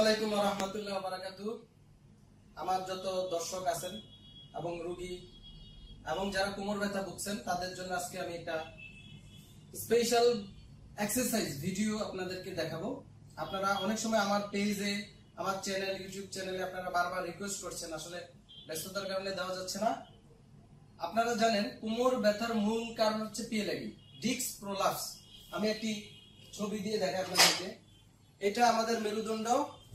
আলাইকুম ওয়া রাহমাতুল্লাহি ওয়া বারাকাতুহু। আমার যত দর্শক আছেন এবং রোগী এবং যারা কোমর ব্যথা ভুগছেন তাদের জন্য আজকে আমি একটা স্পেশাল এক্সারসাইজ ভিডিও আপনাদেরকে দেখাবো। আপনারা অনেক সময় আমার পেজে, আমার চ্যানেল, ইউটিউব চ্যানেলে আপনারা বারবার রিকোয়েস্ট করছেন, আসলে ব্যস্ততার কারণে দেওয়া যাচ্ছে না। আপনারা জানেন কোমর ব্যথার মূল কারণ হচ্ছে পিএলআইডি, ডিস্ক প্রলাপস। আমি একটি ছবি দিয়ে দেখাই আপনাদেরকে। এটা আমাদের মেরুদণ্ড,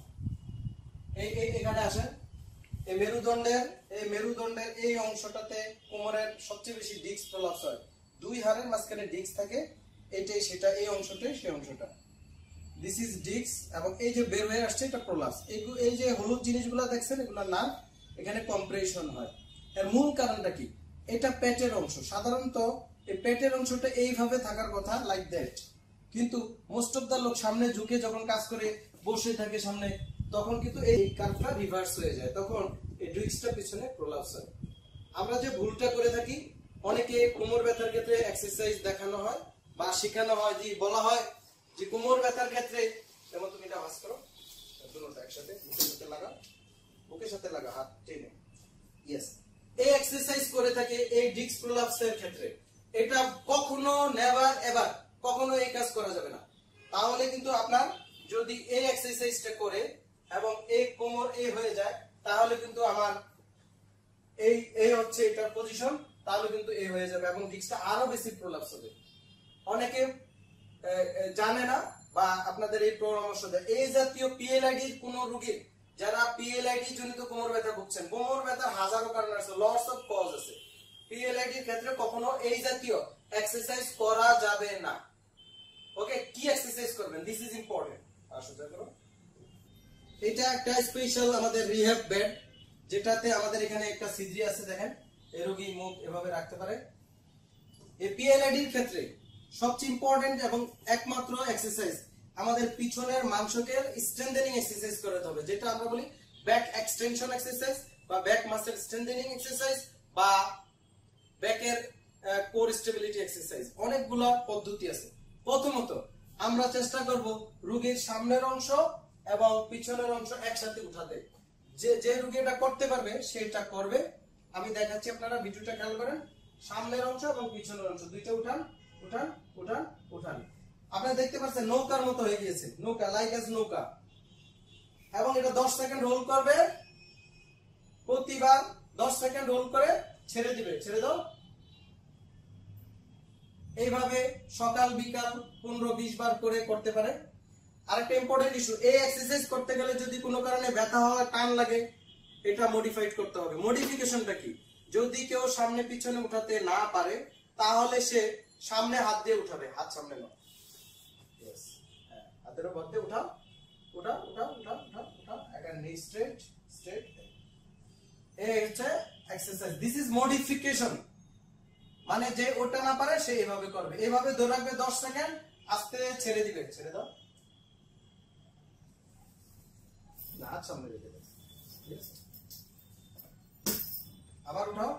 এখানে আসে এই মেরুদণ্ডের এই অংশটাতে কোমরের সবচেয়ে বেশি ডিস্ক প্রলাপস হয়। দুই হাড়ের মাঝখানে ডিস্ক থাকে, এটাই সেটা, এই অংশটাই সেই অংশটা। দিস ইজ ডিস্ক, এবং এই যে বের হয়ে আসছে এটা প্রলাপস। এই যে হলুদ জিনিসগুলো দেখছেন, এগুলো নার্ভ, এখানে কম্প্রেশন হয়। এর মূল কারণটা কি? এটা পেটের অংশ। সাধারণত এই পেটের অংশটা এইভাবে থাকার কথা, লাইক দ্যাট, কিন্তু মোস্ট অফ দা লোক সামনে ঝুঁকে যখন কাজ করে বসে থাকে সামনে, তখন কিন্তু এই কার্ভটা রিভার্স হয়ে যায়, তখন এই ডিস্কটা পিছনে প্রলাপস হয়। আমরা যে ভুলটা করে থাকি, অনেকে কোমর ব্যথার ক্ষেত্রে এক্সারসাইজ দেখানো হয় বা শেখানো হয়, যে বলা হয় যে কোমর ব্যথার ক্ষেত্রে, যেমন তুমি এটা ভাঁজ করো, দুটোটা একসাথে বুকের সাথে লাগা, বুকের সাথে লাগা, হাত টেনে, ইয়েস, এই এক্সারসাইজ করে থাকে এই ডিস্ক প্রলাপসের ক্ষেত্রে। এটা কখনো নেভার এভার কখনো এই কাজ করা যাবে না। তাহলে কিন্তু আপনার যদি এই এক্সারসাইজটা করে এবং এই কোমর এই হয়ে যায়, তাহলে কিন্তু আমার এই হচ্ছে এটার পজিশন, তাহলে কিন্তু এই হয়ে যাবে এবং ডিস্কটা আরো বেশি প্রলাপস হবে। অনেকে জানে না বা আপনাদের এই পরামর্শ দেয়। এই জাতীয় পিএলআইডির কোন রোগীর, যারা পিএলআইডি জনিত কোমর ব্যথা ভুগছেন, কোমর ব্যথার হাজারো কারণ আছে, লটস অফ কজ আছে। পিএলআইডির ক্ষেত্রে কখনো এই জাতীয় এক্সারসাইজ করা যাবে না। ওকে, কি এক্সারসাইজ করবেন, দিস ইজ ইম্পর্টেন্ট। সোজা করো। এটা একটা স্পেশাল আমাদের রিহ্যাব বেড, যেটাতে আমাদের এখানে একটা সিদ্রি আছে, দেখেন, এই রোগী মুখ এভাবে রাখতে পারে। এই পিএলআইডির ক্ষেত্রে সবচেয়ে ইম্পর্টেন্ট এবং একমাত্র এক্সারসাইজ আমাদের পিছনের মাংসকে স্ট্রেংথেনিং এক্সারসাইজ করতে হবে, যেটা আমরা বলি ব্যাক এক্সটেনশন এক্সারসাইজ বা ব্যাক মাসল স্ট্রেংথেনিং এক্সারসাইজ বা ব্যাকের কোর স্টেবিলিটি এক্সারসাইজ। অনেকগুলো পদ্ধতি আছে। প্রথমত আমরা চেষ্টা করব রোগীর সামনের অংশ এবং পিছনের অংশ একসাথে উঠাতে। যে রোগী এটা করতে পারবে সেটা করবে। আমি দেখাচ্ছি, আপনারা ভিডিওটা খেয়াল করেন। সামনের অংশ এবং পিছনের অংশ দুইটা উঠান, উঠান, উঠান, উঠান। আপনারা দেখতে পাচ্ছেন নৌকার মতো হয়ে গিয়েছে, নৌকা, লাইক অ্যাজ নৌকা। এবং এটা 10 সেকেন্ড হোল্ড করবে, প্রতিবার 10 সেকেন্ড হোল্ড করে ছেড়ে দিবে, ছেড়ে দাও। এইভাবে সকাল বিকাল 15-20 বার করে করতে পারে। আরেকটা ইম্পর্টেন্ট ইস্যু, এই এক্সারসাইজ করতে গেলে যদি কোনো কারণে ব্যথা হয়, টান লাগে, এটা মডিফাইড করতে হবে। মডিফিকেশনটা কি? যদি কেউ সামনে পিছনে উঠাতে না পারে, তাহলে সে সামনে হাত দিয়ে উঠাবে, হাত সামনে নাও, यस, হাতের উপর দিয়ে উঠাও, উঠাও, উঠাও, উঠাও, উঠাও, উঠাও, একটা নি স্ট্রেট, স্ট্রেট। এই হচ্ছে এক্সারসাইজ, দিস ইজ মডিফিকেশন। মানে যে ওটা না পারে সে এভাবে করবে, এভাবে ধরে রাখবে 10 সেকেন্ড, আস্তে ছেড়ে দিবে, ছেড়ে দাও, হাত সামনে রেখে দাও, আবার উঠাও।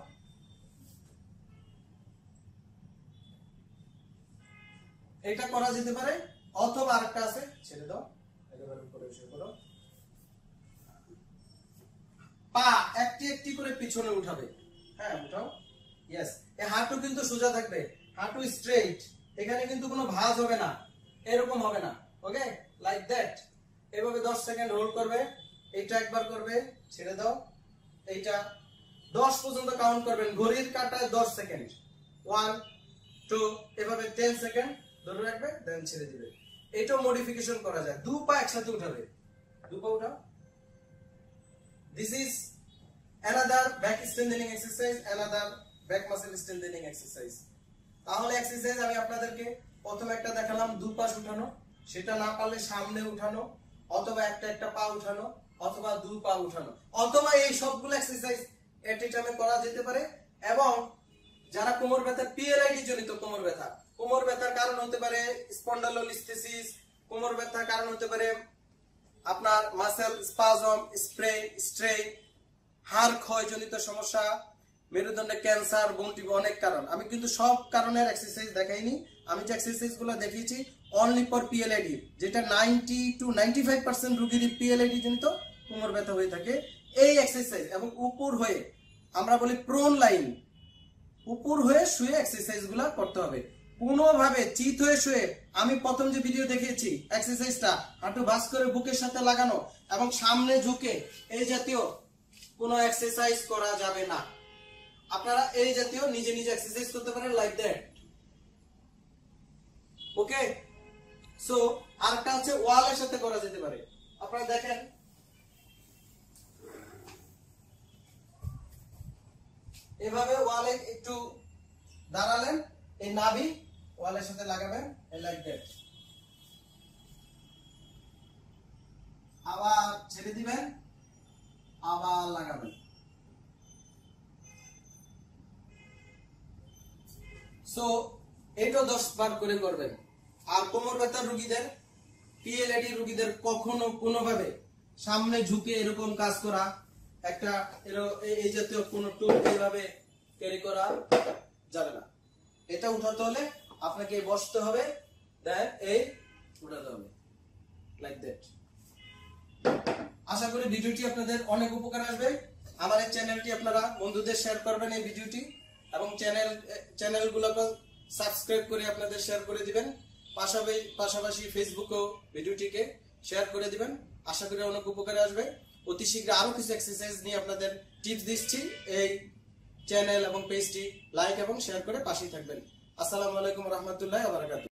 এটা করা যেতে পারে, অথবা আরেকটা আছে, ছেড়ে দাও, একেবারে উপরে বসে করো। পা একটি একটি করে পিছনে উঠাবে, হ্যাঁ উঠাও, ইয়েস। এই হাঁটু কিন্তু সোজা থাকবে, হাঁটু স্ট্রেট, এখানে কিন্তু কোনো ভাঁজ হবে না, এরকম হবে না। Okay, like that. এভাবে 10 সেকেন্ড হোল্ড করবে। এইটা একবার করবে, ছেড়ে দাও। এইটা 10 পর্যন্ত কাউন্ট করবেন, ঘড়ির কাঁটায় 10 সেকেন্ড, 1 2, এভাবে 10 সেকেন্ড ধরে রাখবে, দেন ছেড়ে দিবে। এটাও মডিফিকেশন করা যায়। দু পা একসাথে উঠাবে, দু পা উঠাও। This is another back strengthening exercise, another back muscle strengthening exercise. তাহলে এক্সারসাইজ আমি আপনাদেরকে প্রথমে একটা দেখালাম, দু পাশ উঠানো, সেটা না পারলে সামনে উঠানো, অথবা একটা পা উঠানো, অথবা দু পা উঠানো, অথবা এই সবগুলো এক্সারসাইজ এট এ টাইমে করা যেতে পারে। এবং যারা কোমর ব্যথা, পিএলআইডি জনিত কোমর ব্যথা, কোমর ব্যথার কারণ হতে পারে স্পন্ডালোলিস্থেসিস, কোমর ব্যথার কারণ হতে পারে আপনার মাসেল স্পাজম, স্প্রেন, স্ট্রেন, হাড় ক্ষয়জনিত সমস্যা, মেরুদণ্ডে ক্যান্সার, বোন টিউব, অনেক কারণ। আমি কিন্তু সব কারণের এক্সারসাইজ দেখাইনি। আমি যে এক্সারসাইজ গুলো দেখিয়েছি অনলি ফর পিএলআইডি, যেটা 90 to 95% রোগীর পিএলআইডি জনিত কোমর ব্যথা হয়ে থাকে। এই এক্সারসাইজ এবং উপর হয়ে, আমরা বলি প্রোন লাইন, উপর হয়ে শুয়ে এক্সারসাইজ গুলা করতে হবে। কোনোভাবে চিত হয়ে শুয়ে, আমি প্রথম যে ভিডিও দেখিয়েছি এক্সারসাইজটা হাঁটু ভাঁজ করে বুকের সাথে লাগানো এবং সামনে ঝুঁকে, এই জাতীয় কোনো এক্সারসাইজ করা যাবে না। আপনারা এই জাতীয় নিজে নিজে এক্সারসাইজ করতে পারেন, লাইক দ্যাট। ওকে, সো আরেকটা হচ্ছে ওয়ালের সাথে করা যেতে পারে। আপনারা দেখেন, এভাবে ওয়ালে একটু দাঁড়ালেন, এই নাভি ওয়ালের সাথে লাগাবেন, লাইক দ্যাট। আবার ছেড়ে দিবেন, আবার লাগাবেন। সো এটা 10 বার করে করবেন। আর কোমর ব্যথার রোগীদের, পিএলআইডি রোগীদের কখনো কোনোভাবে সামনে ঝুঁকে এরকম কাজ করা, একটা এই জাতীয় কোন টুল এইভাবে ক্যারি করা যাবে না। এটা উঠাতে হলে আপনাকে বসতে হবে, দেন এই উঠাতে হবে, লাইক দ্যাট। আশা করি ভিডিওটি আপনাদের অনেক উপকার আসবে। আমার এই চ্যানেলটি আপনারা বন্ধুদের শেয়ার করবেন এই ভিডিওটি, এবং চ্যানেলগুলোকে সাবস্ক্রাইব করে আপনাদের শেয়ার করে দিবেন। পাশাপাশি ফেসবুকেও ভিডিওটিকে শেয়ার করে দিবেন। আশা করি অনেক উপকারে আসবে। অতি শীঘ্র আরো কিছু এক্সারসাইজ নিয়ে আপনাদের টিপস দিচ্ছি। এই চ্যানেল এবং পেজটি লাইক এবং শেয়ার করে পাশেই থাকবেন। আসসালামু আলাইকুম রহমতুল্লাহ ওয়া বারাকাতুহু।